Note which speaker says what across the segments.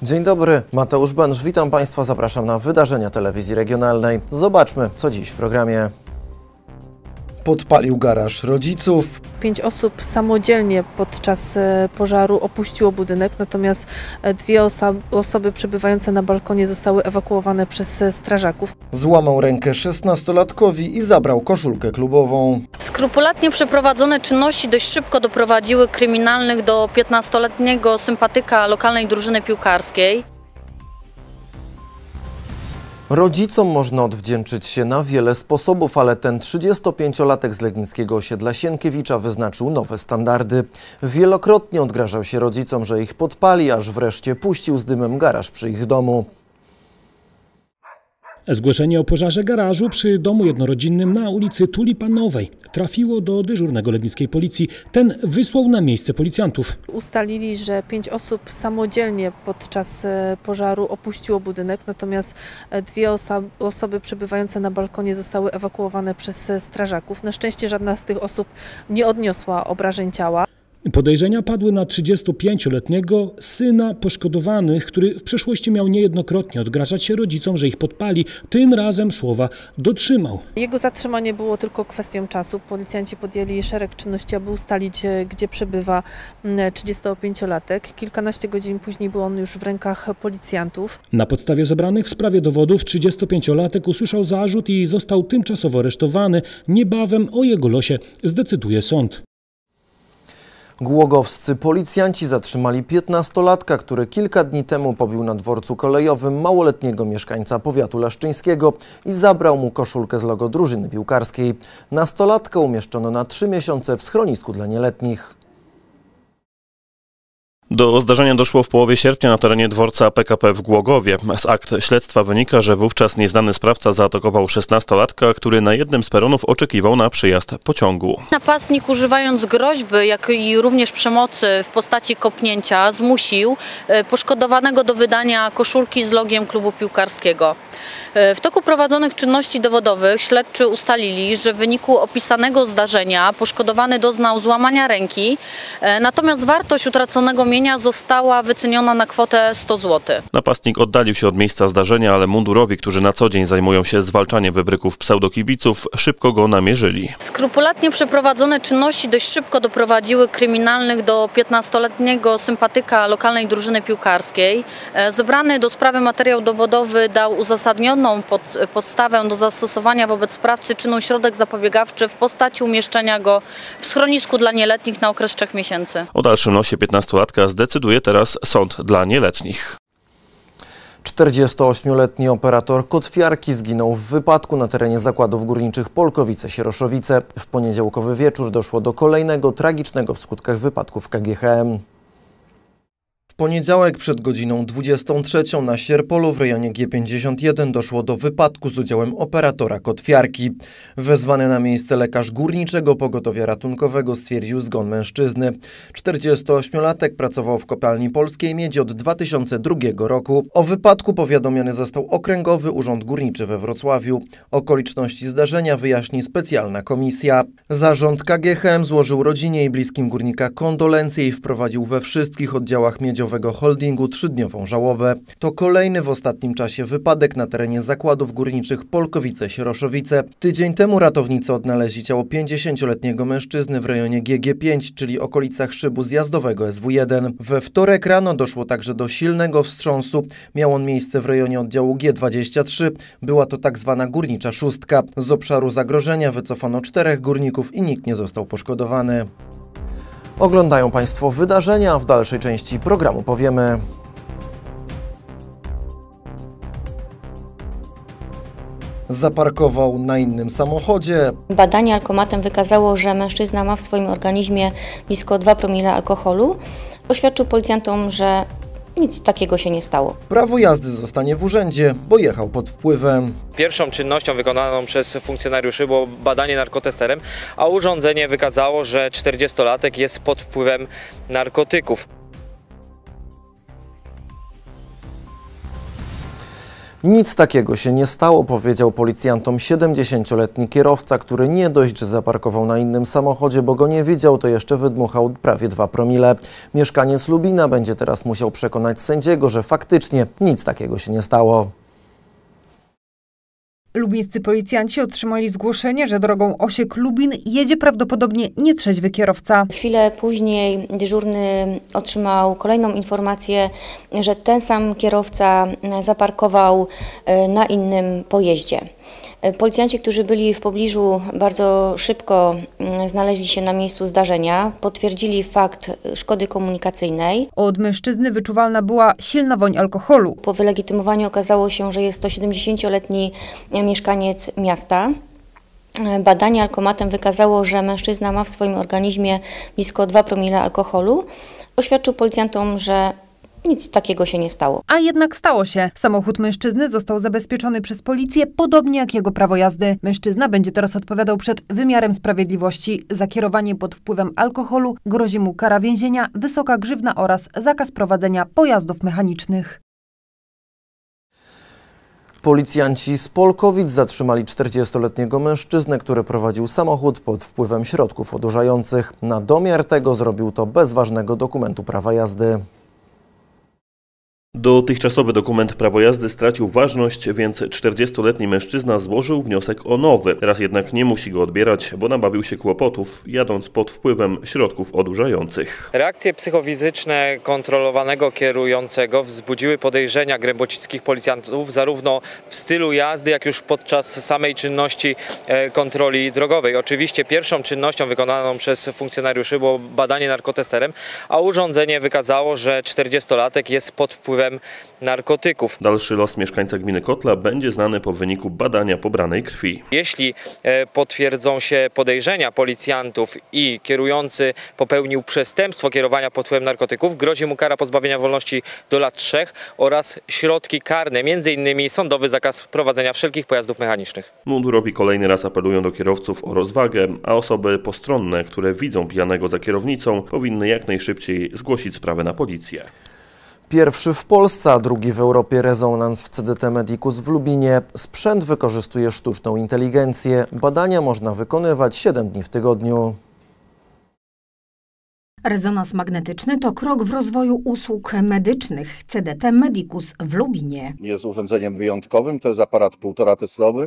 Speaker 1: Dzień dobry, Mateusz Bęż, witam Państwa, zapraszam na wydarzenia telewizji regionalnej. Zobaczmy, co dziś w programie. Podpalił garaż rodziców.
Speaker 2: 5 osób samodzielnie podczas pożaru opuściło budynek, natomiast 2 osoby przebywające na balkonie zostały ewakuowane przez strażaków.
Speaker 1: Złamał rękę 16-latkowi i zabrał koszulkę klubową.
Speaker 3: Skrupulatnie przeprowadzone czynności dość szybko doprowadziły kryminalnych do 15-letniego sympatyka lokalnej drużyny piłkarskiej.
Speaker 1: Rodzicom można odwdzięczyć się na wiele sposobów, ale ten 35-latek z legnickiego osiedla Sienkiewicza wyznaczył nowe standardy. Wielokrotnie odgrażał się rodzicom, że ich podpali, aż wreszcie puścił z dymem garaż przy ich domu.
Speaker 4: Zgłoszenie o pożarze garażu przy domu jednorodzinnym na ulicy Tulipanowej trafiło do dyżurnego legnickiej policji. Ten wysłał na miejsce policjantów.
Speaker 2: Ustalili, że 5 osób samodzielnie podczas pożaru opuściło budynek, natomiast 2 osoby przebywające na balkonie zostały ewakuowane przez strażaków. Na szczęście żadna z tych osób nie odniosła obrażeń ciała.
Speaker 4: Podejrzenia padły na 35-letniego syna poszkodowanych, który w przeszłości miał niejednokrotnie odgrażać się rodzicom, że ich podpali. Tym razem słowa dotrzymał.
Speaker 2: Jego zatrzymanie było tylko kwestią czasu. Policjanci podjęli szereg czynności, aby ustalić, gdzie przebywa 35-latek. Kilkanaście godzin później był on już w rękach policjantów.
Speaker 4: Na podstawie zebranych w sprawie dowodów 35-latek usłyszał zarzut i został tymczasowo aresztowany. Niebawem o jego losie zdecyduje sąd.
Speaker 1: Głogowscy policjanci zatrzymali 15-latka, który kilka dni temu pobił na dworcu kolejowym małoletniego mieszkańca powiatu leszczyńskiego i zabrał mu koszulkę z logo drużyny piłkarskiej. Nastolatka umieszczono na 3 miesiące w schronisku dla nieletnich.
Speaker 5: Do zdarzenia doszło w połowie sierpnia na terenie dworca PKP w Głogowie. Z akt śledztwa wynika, że wówczas nieznany sprawca zaatakował 16-latka, który na jednym z peronów oczekiwał na przyjazd pociągu.
Speaker 3: Napastnik, używając groźby, jak i również przemocy w postaci kopnięcia, zmusił poszkodowanego do wydania koszulki z logiem klubu piłkarskiego. W toku prowadzonych czynności dowodowych śledczy ustalili, że w wyniku opisanego zdarzenia poszkodowany doznał złamania ręki, natomiast wartość utraconego mienia została wyceniona na kwotę 100 zł.
Speaker 5: Napastnik oddalił się od miejsca zdarzenia, ale mundurowi, którzy na co dzień zajmują się zwalczaniem wybryków pseudokibiców, szybko go namierzyli.
Speaker 3: Skrupulatnie przeprowadzone czynności dość szybko doprowadziły kryminalnych do 15-letniego sympatyka lokalnej drużyny piłkarskiej. Zebrany do sprawy materiał dowodowy dał uzasadnioną podstawę do zastosowania wobec sprawcy czynu środek zapobiegawczy w postaci umieszczenia go w schronisku dla nieletnich na okres 3 miesięcy.
Speaker 5: O dalszym losie 15-latka zdecyduje teraz sąd dla nieletnich.
Speaker 1: 48-letni operator kotwiarki zginął w wypadku na terenie zakładów górniczych Polkowice-Sieroszowice. W poniedziałkowy wieczór doszło do kolejnego tragicznego w skutkach wypadku w KGHM. W poniedziałek przed godziną 23 na Sierpolu w rejonie G51 doszło do wypadku z udziałem operatora kotwiarki. Wezwany na miejsce lekarz Górniczego Pogotowia Ratunkowego stwierdził zgon mężczyzny. 48-latek pracował w kopalni Polskiej Miedzi od 2002 roku. O wypadku powiadomiony został Okręgowy Urząd Górniczy we Wrocławiu. Okoliczności zdarzenia wyjaśni specjalna komisja. Zarząd KGHM złożył rodzinie i bliskim górnika kondolencje i wprowadził we wszystkich oddziałach miedziowego holdingu 3-dniową żałobę. To kolejny w ostatnim czasie wypadek na terenie zakładów górniczych Polkowice-Sieroszowice. Tydzień temu ratownicy odnaleźli ciało 50-letniego mężczyzny w rejonie GG5, czyli okolicach szybu zjazdowego SW1. We wtorek rano doszło także do silnego wstrząsu. Miał on miejsce w rejonie oddziału G23. Była to tak zwana górnicza szóstka. Z obszaru zagrożenia wycofano 4 górników i nikt nie został poszkodowany. Oglądają Państwo wydarzenia, w dalszej części programu powiemy. Zaparkował na innym samochodzie.
Speaker 6: Badanie alkomatem wykazało, że mężczyzna ma w swoim organizmie blisko 2 promile alkoholu. Oświadczył policjantom, że nic takiego się nie stało.
Speaker 1: Prawo jazdy zostanie w urzędzie, bo jechał pod wpływem.
Speaker 7: Pierwszą czynnością wykonaną przez funkcjonariuszy było badanie narkotesterem, a urządzenie wykazało, że 40-latek jest pod wpływem narkotyków.
Speaker 1: Nic takiego się nie stało, powiedział policjantom 70-letni kierowca, który nie dość, że zaparkował na innym samochodzie, bo go nie widział, to jeszcze wydmuchał prawie 2 promile. Mieszkaniec Lubina będzie teraz musiał przekonać sędziego, że faktycznie nic takiego się nie stało.
Speaker 8: Lubińscy policjanci otrzymali zgłoszenie, że drogą Osiek-Lubin jedzie prawdopodobnie nietrzeźwy kierowca.
Speaker 6: Chwilę później dyżurny otrzymał kolejną informację, że ten sam kierowca zaparkował na innym pojeździe. Policjanci, którzy byli w pobliżu, bardzo szybko znaleźli się na miejscu zdarzenia, potwierdzili fakt szkody komunikacyjnej.
Speaker 8: Od mężczyzny wyczuwalna była silna woń alkoholu.
Speaker 6: Po wylegitymowaniu okazało się, że jest to 70-letni mieszkaniec miasta. Badanie alkomatem wykazało, że mężczyzna ma w swoim organizmie blisko 2 promile alkoholu. Oświadczył policjantom, że nic takiego się nie stało.
Speaker 8: A jednak stało się. Samochód mężczyzny został zabezpieczony przez policję, podobnie jak jego prawo jazdy. Mężczyzna będzie teraz odpowiadał przed wymiarem sprawiedliwości. Za kierowanie pod wpływem alkoholu grozi mu kara więzienia, wysoka grzywna oraz zakaz prowadzenia pojazdów mechanicznych.
Speaker 1: Policjanci z Polkowic zatrzymali 40-letniego mężczyznę, który prowadził samochód pod wpływem środków odurzających. Na domiar tego zrobił to bez ważnego dokumentu prawa jazdy.
Speaker 5: Dotychczasowy dokument prawo jazdy stracił ważność, więc 40-letni mężczyzna złożył wniosek o nowy. Teraz jednak nie musi go odbierać, bo nabawił się kłopotów, jadąc pod wpływem środków odurzających.
Speaker 7: Reakcje psychofizyczne kontrolowanego kierującego wzbudziły podejrzenia grębocickich policjantów zarówno w stylu jazdy, jak już podczas samej czynności kontroli drogowej. Oczywiście pierwszą czynnością wykonaną przez funkcjonariuszy było badanie narkotesterem, a urządzenie wykazało, że 40-latek jest pod wpływem narkotyków.
Speaker 5: Dalszy los mieszkańca gminy Kotla będzie znany po wyniku badania pobranej krwi.
Speaker 7: Jeśli potwierdzą się podejrzenia policjantów i kierujący popełnił przestępstwo kierowania pod wpływem narkotyków, grozi mu kara pozbawienia wolności do lat 3 oraz środki karne, m.in. sądowy zakaz prowadzenia wszelkich pojazdów mechanicznych.
Speaker 5: Mundurowi kolejny raz apelują do kierowców o rozwagę, a osoby postronne, które widzą pijanego za kierownicą, powinny jak najszybciej zgłosić sprawę na policję.
Speaker 1: Pierwszy w Polsce, a drugi w Europie rezonans w CDT Medicus w Lubinie. Sprzęt wykorzystuje sztuczną inteligencję. Badania można wykonywać 7 dni w tygodniu.
Speaker 9: Rezonans magnetyczny to krok w rozwoju usług medycznych. CDT Medicus w Lubinie.
Speaker 10: Jest urządzeniem wyjątkowym, to jest aparat 1,5 teslowy,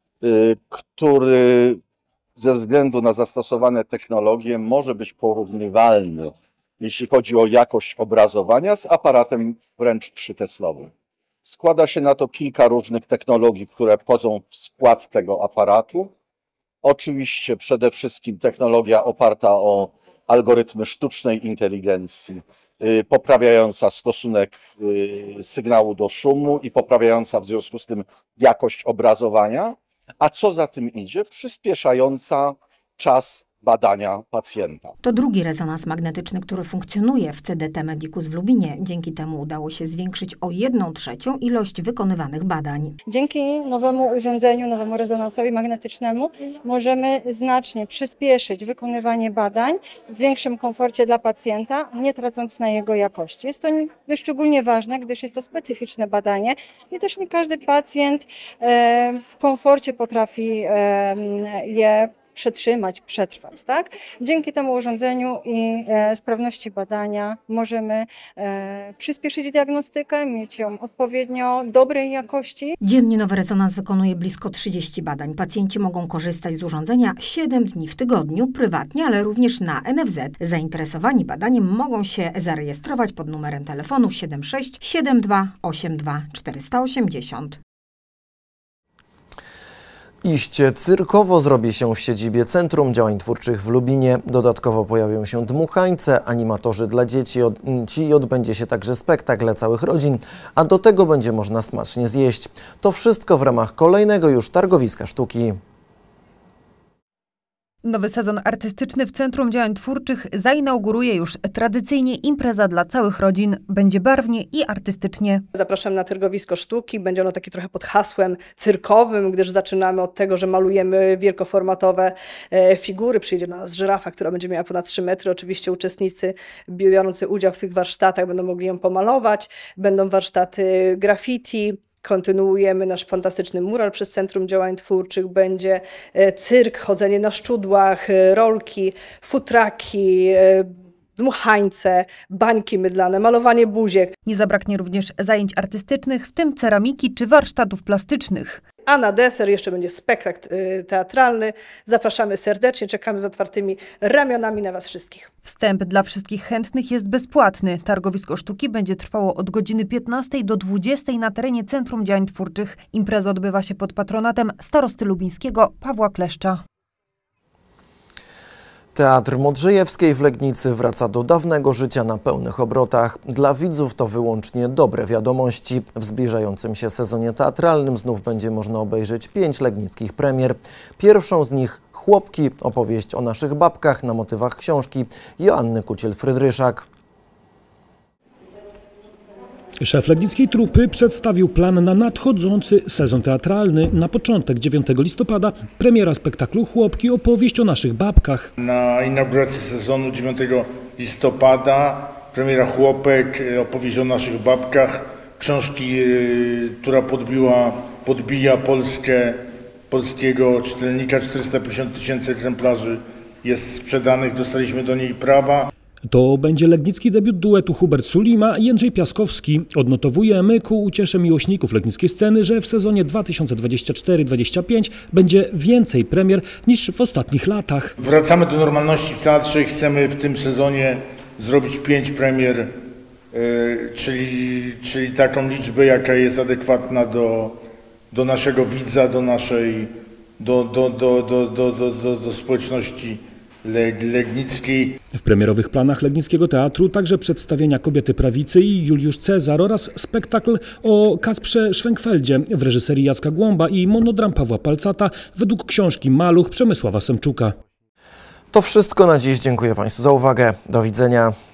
Speaker 10: który ze względu na zastosowane technologie może być porównywalny, jeśli chodzi o jakość obrazowania, z aparatem wręcz 3-teslowym. Składa się na to kilka różnych technologii, które wchodzą w skład tego aparatu. Oczywiście przede wszystkim technologia oparta o algorytmy sztucznej inteligencji, poprawiająca stosunek sygnału do szumu i poprawiająca w związku z tym jakość obrazowania, a co za tym idzie, przyspieszająca czas badania pacjenta.
Speaker 9: To drugi rezonans magnetyczny, który funkcjonuje w CDT Medicus w Lubinie. Dzięki temu udało się zwiększyć o 1/3 ilość wykonywanych badań.
Speaker 11: Dzięki nowemu urządzeniu, nowemu rezonansowi magnetycznemu możemy znacznie przyspieszyć wykonywanie badań w większym komforcie dla pacjenta, nie tracąc na jego jakości. Jest to szczególnie ważne, gdyż jest to specyficzne badanie i też nie każdy pacjent w komforcie potrafi je przetrwać, tak? Dzięki temu urządzeniu i sprawności badania możemy przyspieszyć diagnostykę, mieć ją odpowiednio dobrej jakości.
Speaker 9: Dziennie nowy rezonans wykonuje blisko 30 badań. Pacjenci mogą korzystać z urządzenia 7 dni w tygodniu, prywatnie, ale również na NFZ. Zainteresowani badaniem mogą się zarejestrować pod numerem telefonu 76 72 82 480.
Speaker 1: Iście cyrkowo zrobi się w siedzibie Centrum Działań Twórczych w Lubinie. Dodatkowo pojawią się dmuchańce, animatorzy dla dzieci i odbędzie się także spektakl dla całych rodzin, a do tego będzie można smacznie zjeść. To wszystko w ramach kolejnego już targowiska sztuki.
Speaker 8: Nowy sezon artystyczny w Centrum Działań Twórczych zainauguruje już tradycyjnie impreza dla całych rodzin. Będzie barwnie i artystycznie.
Speaker 12: Zapraszam na targowisko sztuki. Będzie ono takie trochę pod hasłem cyrkowym, gdyż zaczynamy od tego, że malujemy wielkoformatowe figury. Przyjdzie do nas żyrafa, która będzie miała ponad 3 metry. Oczywiście uczestnicy biorący udział w tych warsztatach będą mogli ją pomalować. Będą warsztaty graffiti, kontynuujemy nasz fantastyczny mural przez Centrum Działań Twórczych, będzie cyrk, chodzenie na szczudłach, rolki, futraki, dmuchańce, bańki mydlane, malowanie buziek.
Speaker 8: Nie zabraknie również zajęć artystycznych, w tym ceramiki czy warsztatów plastycznych.
Speaker 12: A na deser jeszcze będzie spektakl teatralny. Zapraszamy serdecznie, czekamy z otwartymi ramionami na Was wszystkich.
Speaker 8: Wstęp dla wszystkich chętnych jest bezpłatny. Targowisko sztuki będzie trwało od godziny 15 do 20 na terenie Centrum Działań Twórczych. Impreza odbywa się pod patronatem starosty lubińskiego Pawła Kleszcza.
Speaker 1: Teatr Modrzejewskiej w Legnicy wraca do dawnego życia na pełnych obrotach. Dla widzów to wyłącznie dobre wiadomości. W zbliżającym się sezonie teatralnym znów będzie można obejrzeć 5 legnickich premier. Pierwszą z nich Chłopki, opowieść o naszych babkach na motywach książki Joanny Kuciel-Frydryszak.
Speaker 4: Szef legnickiej trupy przedstawił plan na nadchodzący sezon teatralny. Na początek 9 listopada premiera spektaklu Chłopki, opowieść o naszych babkach.
Speaker 13: Na inaugurację sezonu 9 listopada premiera Chłopek, opowieść o naszych babkach, książki, która podbija polskiego czytelnika. 450 000 egzemplarzy jest sprzedanych, dostaliśmy do niej prawa.
Speaker 4: To będzie legnicki debiut duetu Hubert Sulima i Jędrzej Piaskowski. Odnotowujemy ku uciesze miłośników legnickiej sceny, że w sezonie 2024-2025 będzie więcej premier niż w ostatnich latach.
Speaker 13: Wracamy do normalności w teatrze i chcemy w tym sezonie zrobić 5 premier, czyli taką liczbę, jaka jest adekwatna do naszego widza, do społeczności legnickiej.
Speaker 4: W premierowych planach Legnickiego Teatru także przedstawienia Kobiety Prawicy i Juliusz Cezar oraz spektakl o Kasprze Szwenkfeldzie w reżyserii Jacka Głąba i monodram Pawła Palcata według książki Maluch Przemysława Semczuka.
Speaker 1: To wszystko na dziś. Dziękuję Państwu za uwagę. Do widzenia.